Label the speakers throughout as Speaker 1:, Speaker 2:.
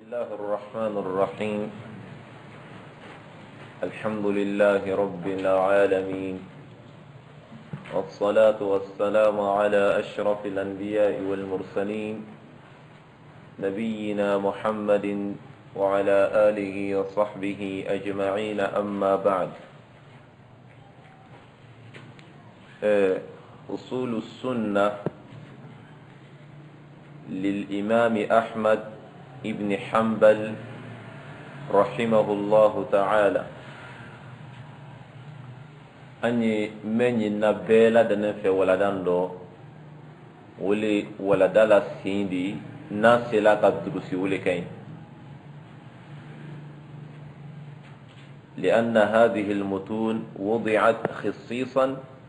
Speaker 1: الله الرحمن الرحيم. الحمد لله رب العالمين، والصلاة والسلام على أشرف الأنبياء والمرسلين نبينا محمد وعلى آله وصحبه أجمعين. أما بعد، أصول السنة للإمام أحمد ابن حنبل رحمه الله تعالى أني من نبيلا دنف ولدان دو ولي ولدالا سيندي ناسلا قدرسي ولي كين، لأن هذه المتون وضعت خصيصا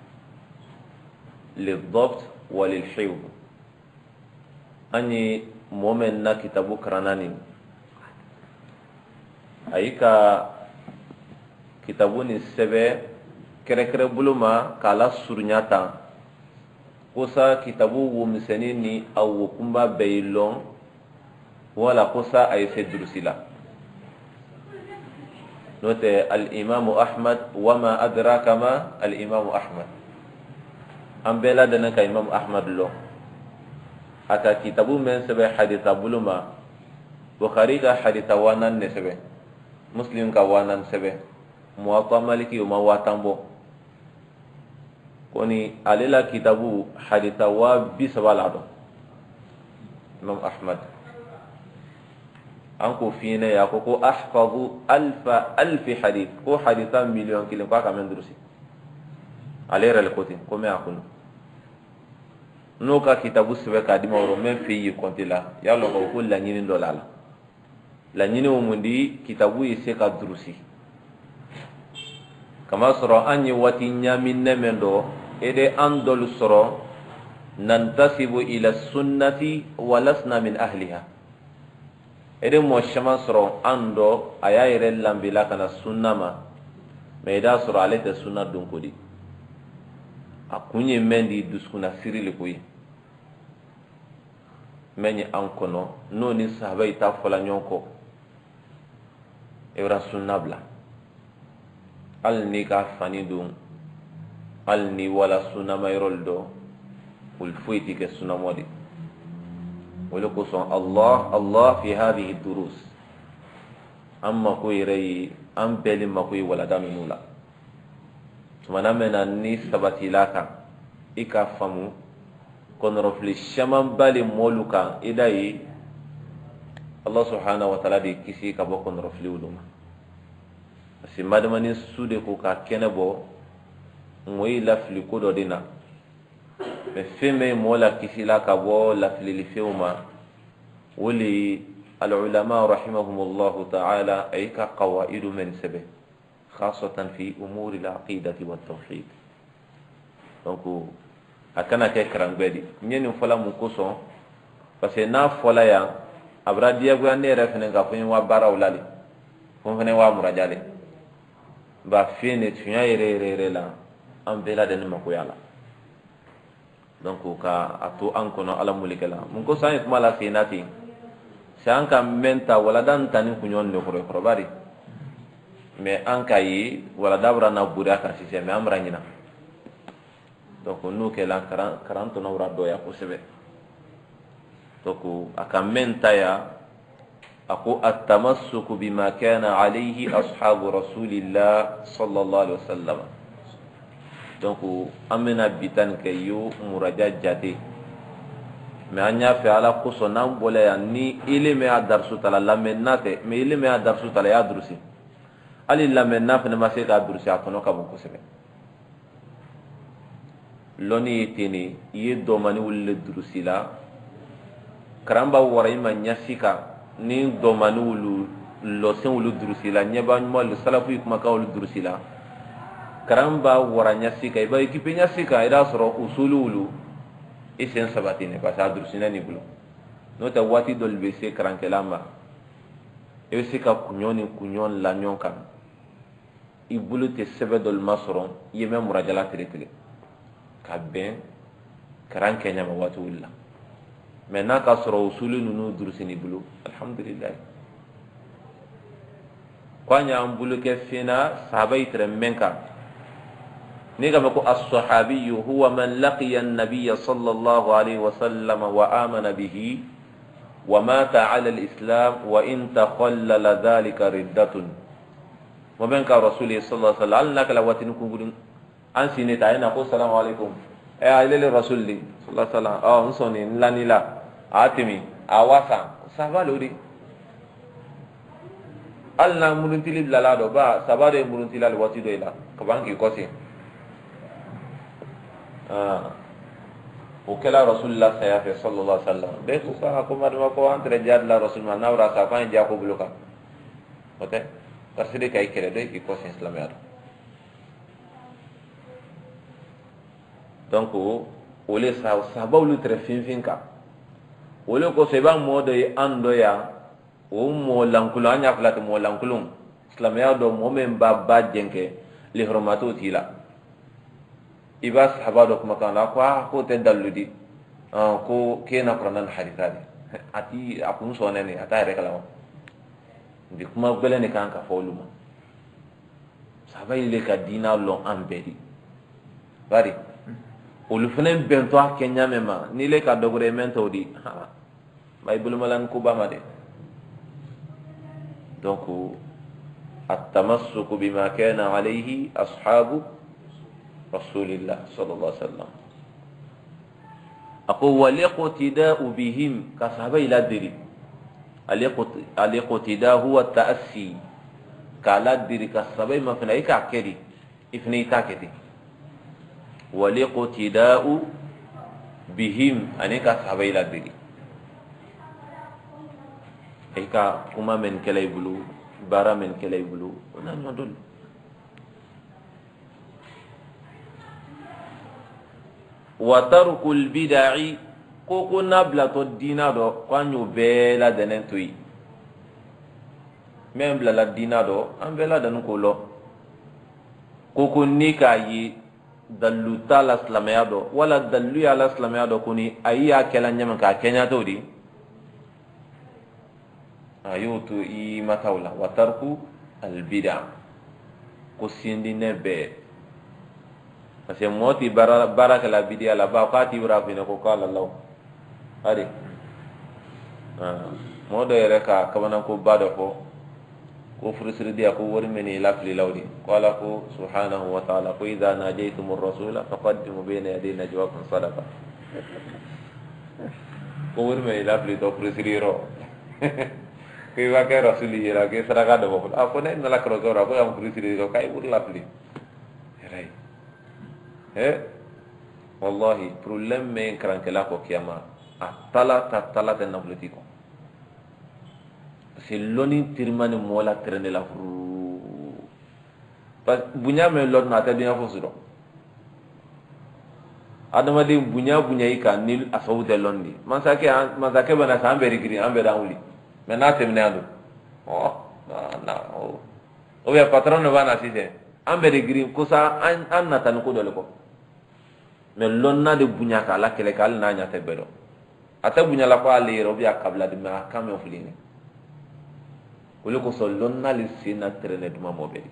Speaker 1: للضبط وللحفظ. أني مؤمن كتابو كرانانين أيكا كتابوني السبع كركر بلوما كالا سورنياتا قصا كتابو ومسنيني أو وكمبا بيلون ولا قصا أي سدرسلا نوت الإمام أحمد وما أدراك ما الإمام أحمد أم بلا دنك إمام أحمد له ata kitabu men sebe haditha buluma bukhari ka haditha wanan ne sebe, muslim ka wanan sebe, muwatta maliki uma watambo koni alela kitabu haditha wa bisabalado imam ahmad anko fine ya ko ahfazu alf hadith ko haditha million kilin ka men durusi alera le kotin ko me akunu no ka kitabu sebe ka di mawro men fi yi konti la ya lo ko la nyini do la la nyini o mundi kitabu yi se ka durusi kama soro anyi wati nyamin ne mendo ede andol soro nantasibu ila sunnati wa lasna min ahliha ede mo shama soro ando aya ire lambila kana sunnama me da soro alete sunna dun kodi akunye mendi duskuna sirili koyi menye ankono no ni sahaba ita fola nyonko evra sunnabla al ni ka fani dum al ni wala sunna mayrol do ul fuiti ke sunna modi wala ko son Allah fi hadhihi durus amma ko yiri am beli makoy wala danula tumana mena ni sabati laka ika famu kon reflexion bali moluka idai Allah subhanahu wa ta'ala di kisi ka bo kon refleuluma asi madamani sude ko ka kenebo moy lafli ko do dina me feme mola kisi la ka bo lafli li feuma wali al ulama rahimahumullah ta'ala ay ka qawaidu min sabe خاصة في أمور العقيدة والتوحيد. donc akana ke karangbe di nyeni fola mu kuso parce que na fola ya abra dia go ne refene ga fun wa bara ulali fun fene wa murajale ba fini tunya ire la am bela den mako yala donc ka atu an kono ala mulikala mun ko sai kuma la sinati sanka menta wala dan tani kunyon ne ko bari mais an kayi wala dabra na bura ka sise mais amra nyina donc nous que la 40 no ra doya ko sebe donc akamenta ya aku at-tamassuku bima kana alayhi ashabu rasulillah sallallahu alaihi wasallam. donc amena bitan kayu muraja jati mais anya fe ala ko sonam bola ya ni ilime adarsu tala lamenate mais ilime adarsu tala ya drusi ali lamenna fene ma se ka durusi atono ka bon kosebe loni tini ye do mani wulle durusi la karamba wara ima nyasika ni do mani wulu lo sen wulu durusi la nyeba mo le salafu kuma ka wulu durusi la karamba wara nyasika iba ekipe nyasika ida soro usulu wulu isen sabatine pa sa durusi na ni bulu no ta wati dol be se karankelamba e se ka kunyon la nyonkan ibulu te sebe dol masron yeme murajala tere ka ben karan kenya ma watu willa mais na ka soro usulu nunu durusini bulu alhamdulillah kwanya ambulu ke fina sahabai tremenka ni ga ko as-sahabi huwa man laqiya an-nabiy sallallahu alaihi wasallam wa amana bihi wa mata ala al-islam wa in takhallala dhalika riddatun wa man ka rasul sallallahu alaihi wasallam lakala watin kungudun an sine ta ina ko assalamu alaikum ailele rasulli sallallahu alaihi wasallam nsoni lanila atimi awasa sabalori alna muruntili blala do ba sabare muruntila wati do ila kabangi kosi ukela rasulullah sallallahu alaihi wasallam de ko sa ko madma ko entre jad la rasulullah nawra sa fa ja ko buluka ote parsidi kay kele de ki kosi islamiyar donc ole sa sabawlu tre finfinka ole ko seba modo e ando ya o mo lankulu anya flat mo lankulum islamiyar do mo men ba jenke li hurmatu tila ibas habado kuma kana ko te dalludi ko kena qur'an hadithani ati akun sonene ata re kala ndi kuma belene kan ka foluma sabai le ka dina lo ambedi bari olu fenen bento akenya mema ni le ka dogre mento di bay bulmalan ko bama de donc التمسك بما كان عليه أصحاب رسول الله صلى الله عليه وسلم أقول والاقتداء بهم كصحابي لا دري الاقتداء هو التأسي كلا دري كصحابي ما فينا يكاكدي إفني تاكدي والاقتداء بهم أني كصحابي لا دري إيكا كما من كلا يبلو bara men kele bulu ona nyodol wa tarkul bid'i ko ko nabla to dina do kwanyo bela denen toyi même bla la dina do an bela danu ko lo ko ko ni kayi dallu tala islamaya do wala dallu ya islamaya do kuni ayiya kala nyama ka kenya to di ayutu i matawla wa tarku al bid'a ko sindi nebe parce que moti baraka la bid'a la ba qati bra fina ko kala law ari modo yere ka kabana ko bado ko furusiri dia ko wori meni lafli lawdi qala ko subhanahu wa ta'ala ko idha najaytumur rasula faqaddimu bayna yaday najwaakum sadaqa ko wori meni lafli to furusiri ro ke wa ke rasuli yera ke saraga do ko ko ne nala kro ko ra ko am furusiri ko kay bur lafli ray wallahi problem men krankela ko kiyama atala na politiko c'est loni tirmani mola trene la furu pas bunya me lor na ta dia fo sudo adama de bunya ika nil asawde londi man sake bana sa ambe rigri ambe dauli me na temne ando o ya patron no bana sise ambe rigri ko sa an na tan ko dole ko me lonna de bunya ka la kele kal na nya te bedo ata bunya la ko ale ro biya kabla de ma kam yo fulini wole ko so lonna li sina trene duma mobeli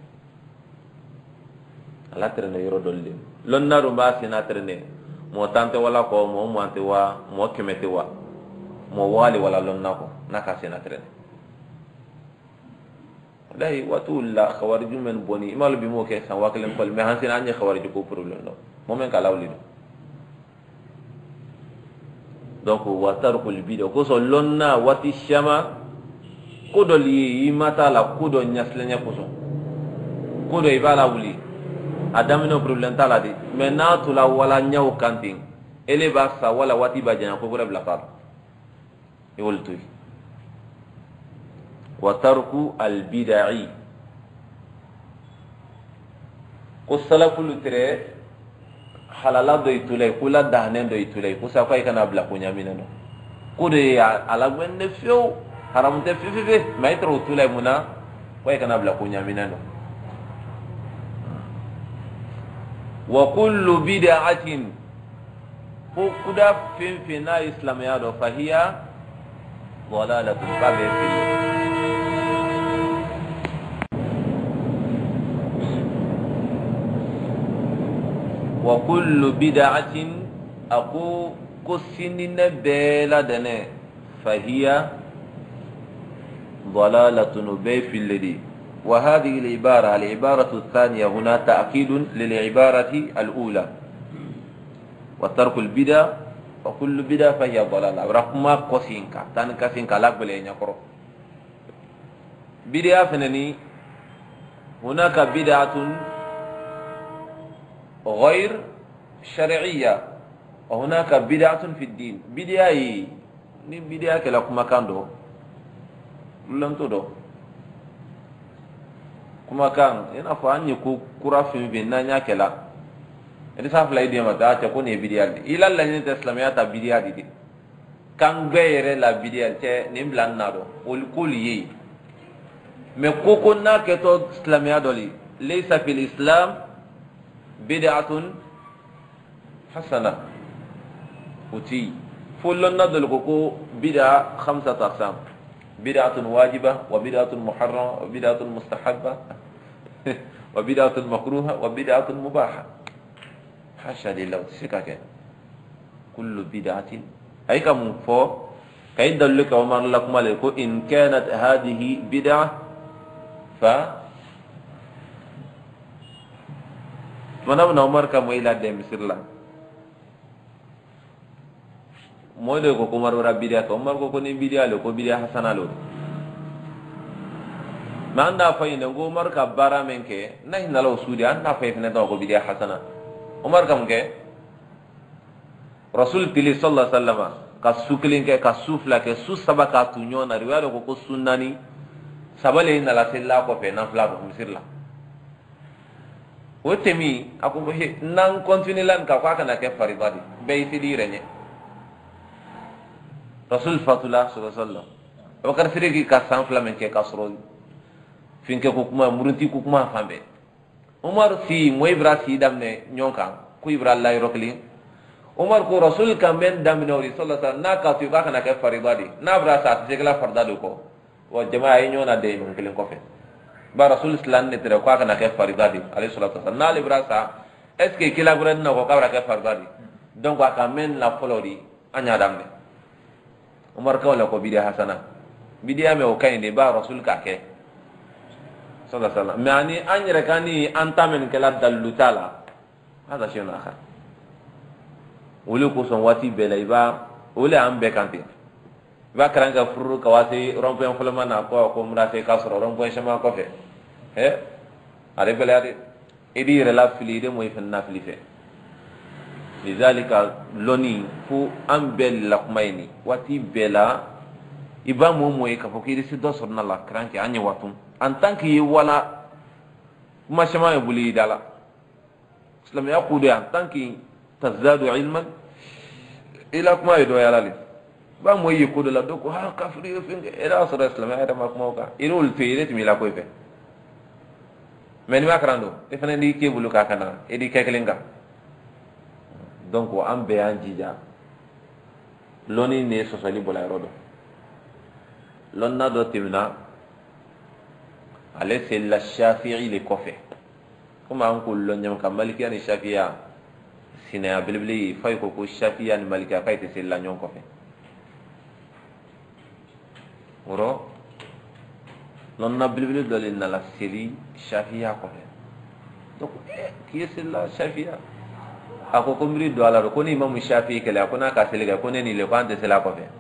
Speaker 1: ala trene yoro dolle lonna ro ba sina trene mo tante wala ko mo ante wa mo kemete wa mo wali wala lonna ko naka sina trene dai watulla khawariju men boni imal bi mo ke san wakalen kol me hansina anya khawariju ko problem no mo men kala wuli donc wa tarkul bid'a ko so lonna wati shama kudo li mata la kudo nyaslenya ko so kudo ibala wuli adamino problem tala di menatu la wala nyaw kanting ele ba sa wala wati ba jana ko bura bla par e woltu wa tarku al bid'i ko salaful tre halala do itulay kula dahne do itulay ko sa ko kana bla ko nyamina no kudo ya ala gwenne few haram te fififi maitro tulay muna ko kana bla ko nyamina no wa kullu bid'atin ko kuda finfina islamiyya do fahiya dalalatun babe fi وكل بدعة أكو كسنين بلا دنه فهي ضلالة بيف الذي. وهذه العبارة الثانية هنا تأكيد للعبارة الأولى. وترك البدع وكل بدع فهي ضلالة. رقم قسينك تنكسينك لك بلين يقرأ بدع فنني. هناك بدعة غير شرعية وهناك بدعة في الدين. بدعة ni بدعة كلا كما كان دو لم تدو كما كان ina fo anyi ko kura fi be nanya kala edi sa fla idi mata ta ko ne بدعة ila la ni islamiyya ta بدعة di kan gbere la بدعة te ni blan na do ol koliye me koko na ke to islamiyya doli laysa fil islam بدعة حسنة وتي فلنا دلقوكو بدعة 5 أقسام. بدعة واجبة وبدعة محرمة وبدعة مستحبة وبدعة مكروهة وبدعة مباحة. حاشا لله تسكاك كل بدعة أي كم فوق كيد لك ومر لك مالك إن كانت هذه بدعة ف mana Umar ka moila de misirla moyle ko Umar wara bidia ko Umar ko ni bidia lo ko bidia hasana lo manda fa ina go Umar ka bara menke na hinna lo sudi anda fa ifna do ko bidia hasana Umar kam ke Rasul pili sallallahu alaihi wasallam ka suklin ke ka sufla ke su sabaka tunyo na riwaya ko sunnani sabale ina la sella ko fe na fla ko misirla wotemi ako he nan continue lan ka kwa kana ke faridadi beyti di renye Rasul fatullah sallallahu alaihi wasallam abakar sirigi ka sanfla men ke kasro finke ko kuma murunti ko kuma fambe Umar si mo ibra si damne nyonka ku ibra Allah rokli Umar ko Rasul kamen damne ori sallallahu alaihi wasallam na ka tu ka kana ke faridadi na bra sa tegla fardado ko wa jamaa nyona de mon kelen ko fe ba Rasul islam ne tere ko kana ke faridadi alayhi salatu wasallam na librasa est ce que kila guren na ko kabra ke faridadi donc aka men la folori anya damne Umar ka wala ko bidia hasana bidia me o kayne ba Rasul ka ke sallallahu alaihi wasallam yani anyre kani antamen kala dalutala hada shay akhar wulu ko son wati belaiba wala ambe kanti ba karanga furu kawasi rompen fulma na ko murate kasro rompen shama ko fe are belade edi rela filide moy fenna filife lidhalika loni fu ambel lakmaini wati bela iba mo moy ka fokiri si do sorna la kranke anya watum en tant que wala ma shama buli dala islam yaqudu en tant que tazadu ilman ila kuma ido yalali ba mo yi ko la do ko ha kafri finge era sura islam ya da makmo ka irul feere timi la ko fe men ma karando e fana ndi ke bulu ka kana e di kekelenga donc am be an jija loni ne so sali bola rodo lonna do timna ale c'est la shafi'i le kofe kuma an kullu nyam kam maliki ani shafi'a sina bilbili fay ko ko shafi'a ni malika fay te c'est la nyon kofe ورو لنا بلبل دلنا لا سيري شافيا كوفي donc qui est la shafia ako ko miri do ala ko ni imam shafi kala ko na ka selega ko ni le kwante sela ko fe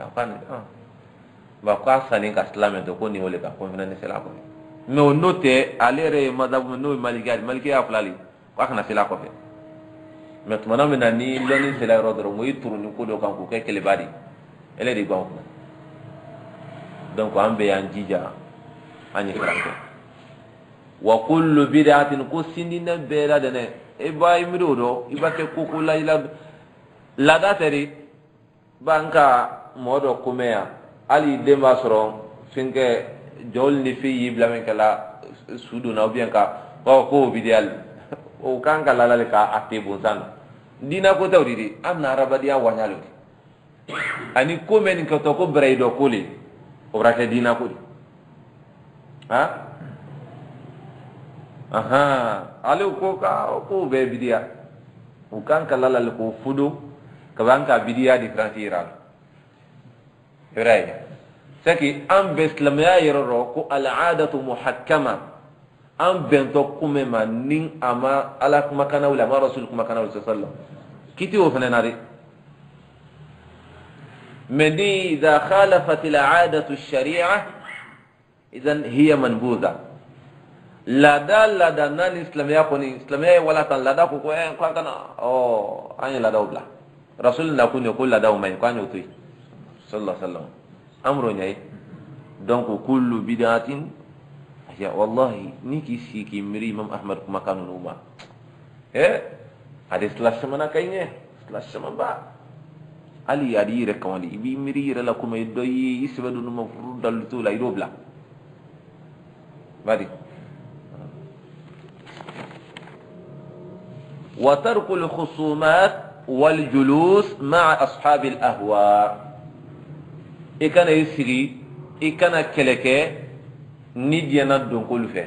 Speaker 1: ba ka sani ka islam to ko ni wole ka ko fina ni sela ko me o note alere madhab no maliki aflali ko kana sela ko fe me to manam na ni loni sela rodoro mo yituru ni ko do kan ko ke kele badi ele di gwa donc ambe yan jija ani franco wa kullu bid'atin kusindina bela dene e bay mirodo ibake kukula ila la dateri banka modo kumea ali demba soro finke jolni fi yibla men kala sudu na bien ka ko bidal o kanka la ka atibu san dina ko tawridi amna rabadiya wanyalo ani ko men ko to ko braido kuli obrate dina ko ha aha ale ko ka ko be bidia وكان كلا لكو فدو كبان كبديا دي فرانسيرال فراي سكي ام بسلم يا يرو العاده محكمه ام بنتو كومما نين اما على مكانه ولا ما رسولكم مكانه صلى الله عليه وسلم كيتي وفناناري مدي اذا خالفت العاده الشريعه اذا هي منبوذه لا دا نان اسلاميه كوني اسلاميه ولا تن لا دا كو كان اني لا دا وبلا رسول الله كون يقول لا دا وما كان يوتي صلى الله عليه وسلم امر ني دونك كل بدعه يا والله نيكي سيكي مري امام احمد كما كانوا نوما هذه سلاش منا كاينه سلاش ما با علي ادي ركواني بي مري لكم يدوي يسبدوا المفروض دلتو لا يدوبلا بادي وترك الخصومات والجلوس مع أصحاب الأهواء إكنا يسري إكنا كلكة ندينا دونكول فيه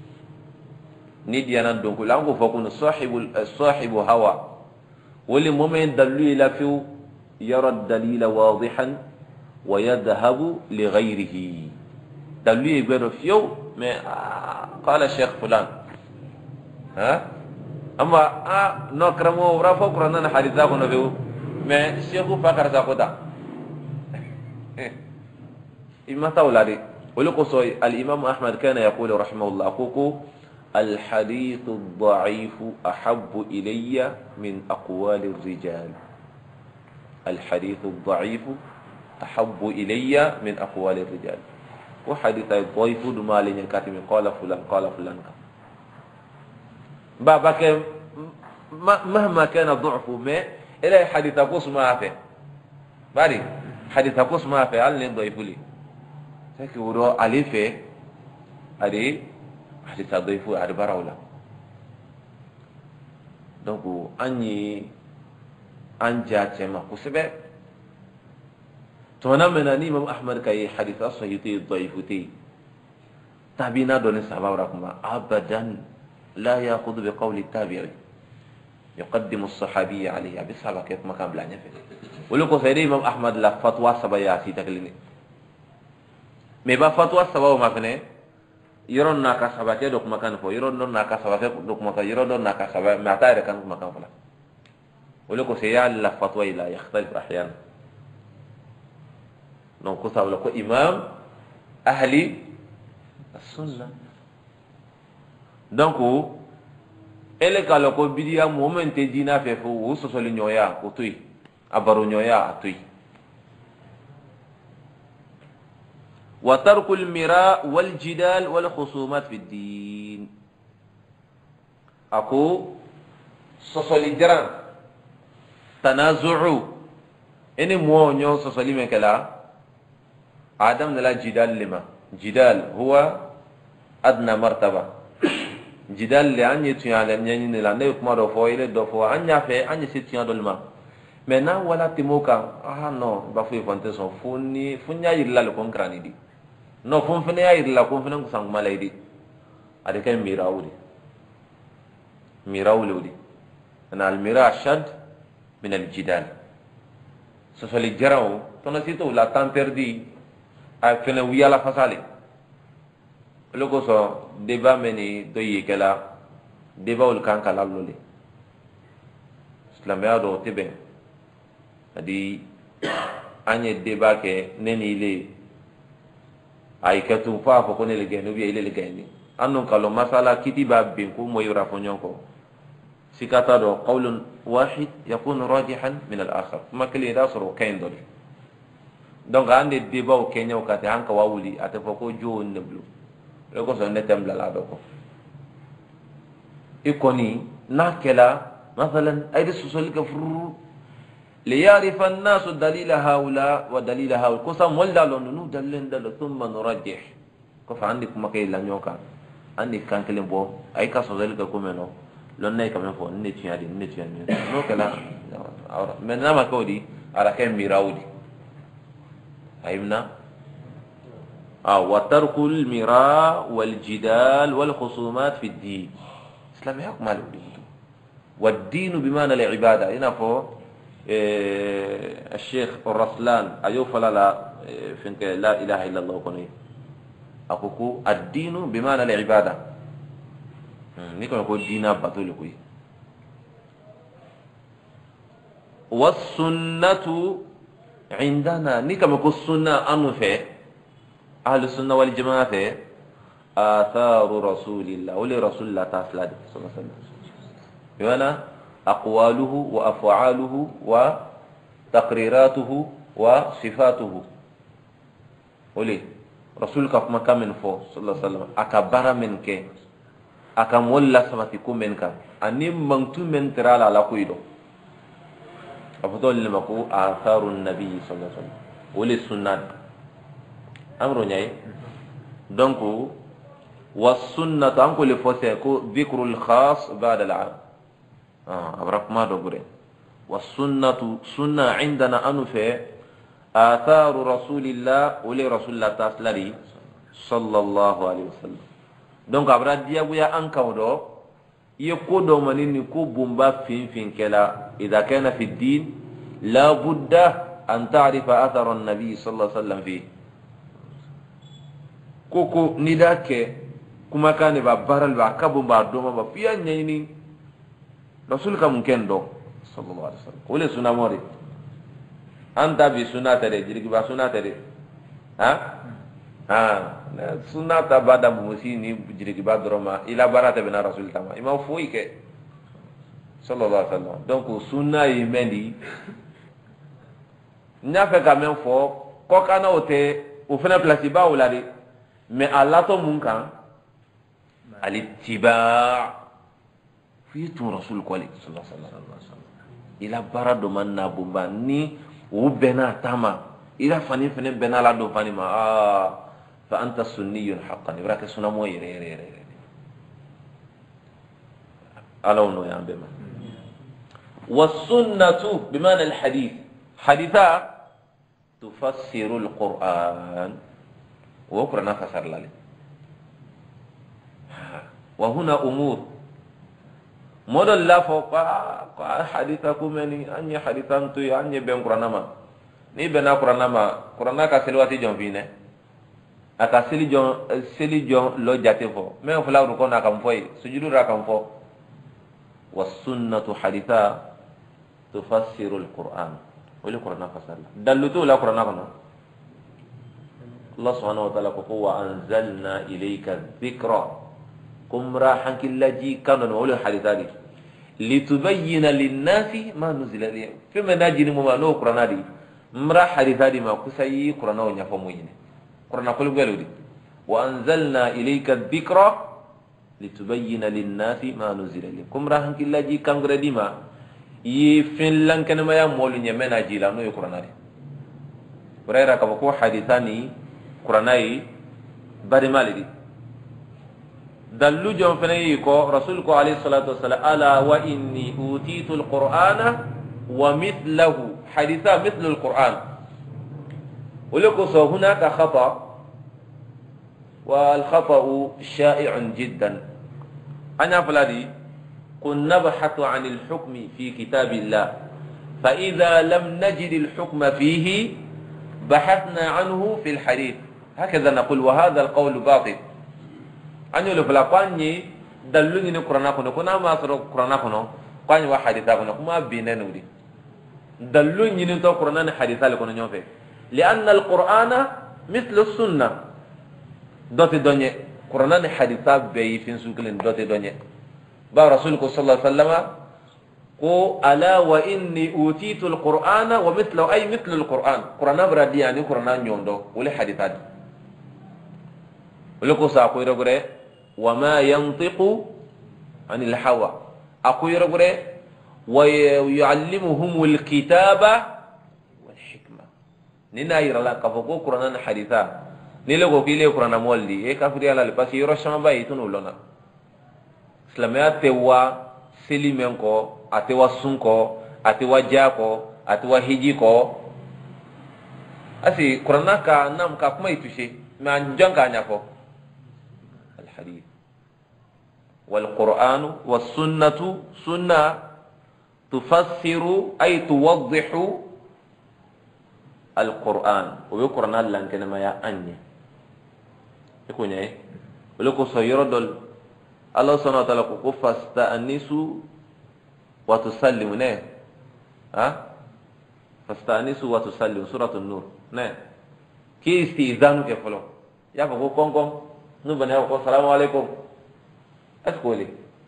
Speaker 1: ندينا دونكول لانكو فكون صاحب هوى واللي مؤمن دلو إلى فيه يرى الدليل واضحا ويذهب لغيره دلو يقول فيه ما قال الشيخ فلان اما نكرمو ورافو قرنا حديثا كنا بيو ما شيخو فكر ساكوتا اما تولادي ولقص الامام احمد كان يقول رحمه الله كوكو الحديث الضعيف احب الي من اقوال الرجال الحديث الضعيف احب الي من اقوال الرجال وحديث الضعيف دما لين كاتم قال فلان بابك مهما كان ضعف ما الى حديث قص ما في باري حديث قص ما في على ضعيف لي سكي ورو علي في ادي حديث ضعيف على براولا دونك اني انجا تما كسبه تونا مناني امام احمد كاي حديث صحيح ضعيف تي تابينا دون سبب رقم ابدا لا يأخذ بقول التابعي يقدم الصحابي عليه بسبب كيف ما كان بلانيا في ولكو سيدي امام احمد لا فتوى سبايا سي تكليني مي با فتوى سبا ما فني يرون ناكا سباكي دوك مكان فو يرون ناكا سباكي دوك مكان يرون ناكا سبا ما تاير كان مكان فلا ولكو سيا لا فتوى لا يختلف احيانا نو كتاب لكو امام اهل السنه donc ele kala ko bidiya moment dina fe fo wo so soli nyoya ko tuy abaro nyoya atuy wa tarku al mira wal jidal wal khusumat fi din ako so soli jaran tanazu'u ene mo nyo so soli me kala adam la jidal lima jidal huwa adna martaba jidal le anye tuya le nyani ne la ne kuma do fo ile do fo anya fe anye se tuya do lma maintenant wala timoka non ba fu fonte son funi funya yilla le kon krani di no fun fene ya yilla kon fene ko sang malay di ade kay mirawuli ana al mira shad min al jidal so so le jaraw to na sito la temps perdu a fene wiya la fasale loko so débat meni do yikela débat ul kan kala lole islamia do tebe adi anye débat ke neni le ay katu fa ko ne le genu bi ile le geni annon kalo masala kitiba bin ko moy rafonyon ko sikata do qawlun wahid yakun rajihan min al akhar makli dasro kain do donc ande débat o kenya o kate hanka wawuli ate foko jo neblu loko so netem la do ko ikoni nakela مثلا ايدي سوسل كفر ليعرف الناس دليل هؤلاء ودليل هؤلاء كسم ولدا لونو دلين دل ثم نرجح كف عندك مكاي لا نيوكا عندك كان كلم بو اي كاسوزل كومنو لون ناي كمان فو نيتي ادي نيتي نو كلا من نما كودي على كان ميراودي فهمنا وترك المراء والجدال والخصومات في الدين اسلام يحكم على الدين والدين بمعنى العبادة هنا فو الشيخ الرسلان أيوف لا فينك لا إله إلا الله كوني أقولكو الدين بمعنى العبادة نيكو نقول دينا بطولكوي والسنة عندنا نيكو نقول السنة أنفه أهل السنة والجماعة آثار رسول الله ولي رسول الله تعالى صلى الله عليه وسلم بمعنى أقواله وأفعاله وتقريراته وصفاته ولي رسولك كما كان من فوق صلى الله عليه وسلم أكبر منك أكمل سمتكم منك أني منتو من ترى على كويدو أفضل لما كو آثار النبي صلى الله عليه وسلم ولي السنة أمر نياي دونك والسنة أنكو لفوسيكو ذكر الخاص بعد العام أبرك ما دوغري والسنة سنة عندنا أنفه آثار رسول الله ولي رسول الله تاسلري صلى الله عليه وسلم دونك أبرا ديابويا أنكو دو يقودو منيني كو بومبا فين كلا إذا كان في الدين لا بد أن تعرف أثر النبي صلى الله عليه وسلم فيه كوكو نداك كما كان ببارل بكابو بعدوما بفيا نيني رسولك ممكن دو صلى الله عليه وسلم ولي سنة موري أنت بسنة تري جريك بسنة تري سنة تبادى ممسيني جريك بادرما إلى بارات بنا رسول تما إما فويك صلى الله عليه وسلم دونك سنة يمندي نافع كمان فو كوكانا وتي وفنا بلاسيبا ولادي mais Allah to mun kan alittiba fi tu rasul kwali sallallahu alaihi wasallam ila barado man na bumba ni u bena tama ila fani fene bena la do fani ma fa anta sunniyun haqqan ibraka sunna mo yere alaw no ya bema was-sunnatu bimana al-hadith haditha tufassiru al-Qur'an وقرنا فسر لالي وهنا أمور مودل لا فوق حديثكم يعني أني حديثان توي أني بين قرنا ما ني بنا قرنا ما قرنا كسلواتي جون فينه أكسلي جون لو جاتي فو ما فلا ركونا كم فوي سجود راكم فو والسنة حديثا تفسر القرآن ولي قرنا فسر دلتو لا قرنا كنا الله سبحانه وتعالى قوة أنزلنا إليك الذكرى كم راحن كلاجي كانوا نقول الحديث هذه لتبين للناس ما نزل إليهم فيما نجي نمو نو قرآن دي مرا حديث هذه ما كسي قرآن ونفهمين قرآن كل قالوا دي وأنزلنا إليك الذكرى لتبين للناس ما نزل إليهم كم راحن كلاجي كان قردي ما يفين لان كان ما يمول نيمنا جيلا نو قرآن دي بريرا كبكو حديثاني قراناي باري مالدي دلو جون فني كو رسولك عليه الصلاه والسلام الا واني اوتيت القران ومثله حديثا مثل القران ولكو هناك خطا والخطا شائع جدا انا فلادي كن نبحث عن الحكم في كتاب الله فاذا لم نجد الحكم فيه بحثنا عنه في الحديث هكذا نقول وهذا القول باطل أن يقول فلقاني دلوني القرآن كنا ما أسر القرآن قاني وحديثا كما بيننا ودي دلوني القرآن حديثا لكنا نوفي لأن القرآن مثل السنة دوت دنيا قرآن حديثا بي في سوكلين دوت دنيا با رسولك صلى الله عليه وسلم ko ala wa inni utitu alqur'ana wa mithlu ay mithlu alqur'an qur'ana bradi yani qur'ana nyondo wala hadithadi wala ko sa ko irogre wa ma yantiqu anil hawa ako irogre wa yuallimuhum alkitaba wal hikma nina irala ka ko qur'ana haditha ni lego kile qur'ana moldi e kafiri ala le pasi yoro shamba bayitunu lona islamiyat tewa selimenko atewa sunko atewa jako atewa hijiko asi qur'ana ka nam ka kuma itushe ma njanga nyako al hadith wal qur'an was sunnatu sunna تفسر أي توضح القرآن ويقرن الله كنما يا أني يكون إيه ولكو سيردل الله سبحانه وتعالى فاستأنسوا وتسلموا نه فاستأنسوا وتسلموا سورة النور نه كي استئذان كفلو يا فكو كون كون نبني أقول السلام عليكم أسكولي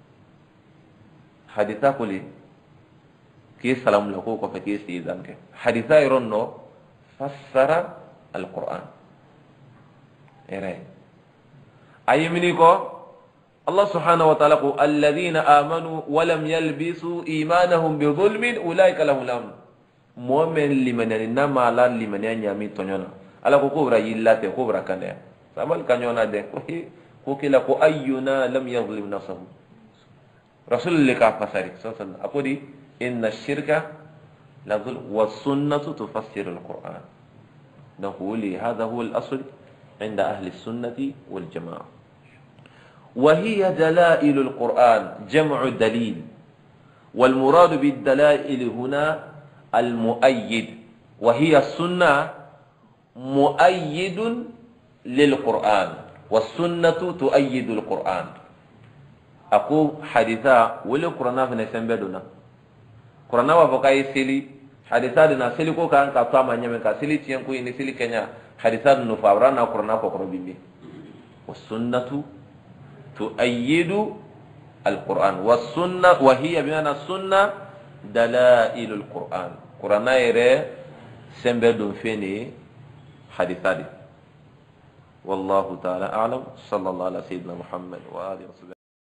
Speaker 1: حديثا كولي كي سلام لكو كفتي استئذان كه حديثا يرنو فسر القرآن إيه أي منيكو الله سبحانه وتعالى الذين آمنوا ولم يلبسوا إيمانهم بظلم أولئك لهم الأمن مؤمن لمن إنما لا لمن ينامي تنينا على كوبرا يلاته كوبرا كنيا سامل كنينا ده كوكيلا كو أينا لم يظلم نفسه رسول الله كافسري صلى الله عليه وسلم أقولي إن الشرك لظلم والسنة تفسر القرآن نقول هذا هو الأصل عند أهل السنة والجماعة وهي دلائل القرآن جمع دليل والمراد بالدلائل هنا المؤيد وهي السنة مؤيد للقرآن والسنة تؤيد القرآن أقول حديثا ولو قرآن في نسمبدنا قرآن وفقاي سيلي حديثا دنا سيلي كو كان كاطاما نيمن كاسيلي تيان كو يني سيلي كنيا حديثا نفاورانا قرآن كو بيبي والسنة تؤيد القرآن والسنة وهي بمعنى السنة دلائل القرآن قرآن يرى سنبدون فيني حديثا والله تعالى أعلم صلى الله على سيدنا محمد وآله وصحبه